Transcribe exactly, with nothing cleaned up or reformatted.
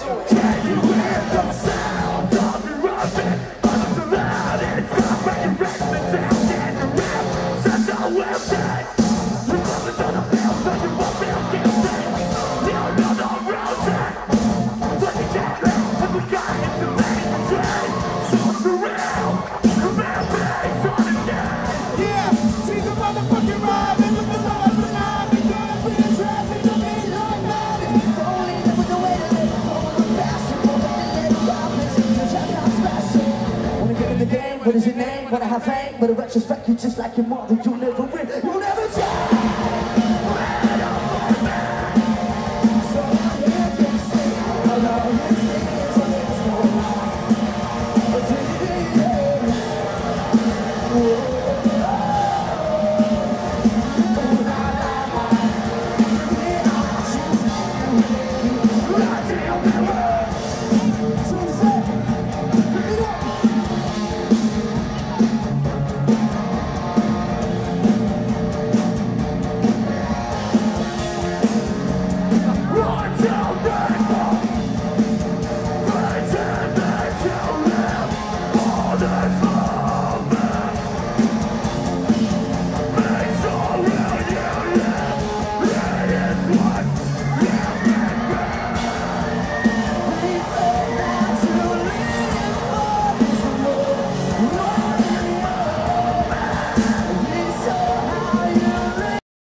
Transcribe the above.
Can you hear the sound of the rushing? Under the loud, it's not breaking resistance and the rap. That's how we'll say. You're coming to the field, so you won't feel guilty. You're not the rosy. Look at that man, and we got it to make the train. So surreal, the man plays on the day. Yeah, she's a motherfucking ride, and look at the life of nine. We're gonna put this rap in the midnight night. It's the only live with the way to live. Wanna get in the game, what is your name? Wanna have fame, but in retrospect you just like your mother, you never win, you never change.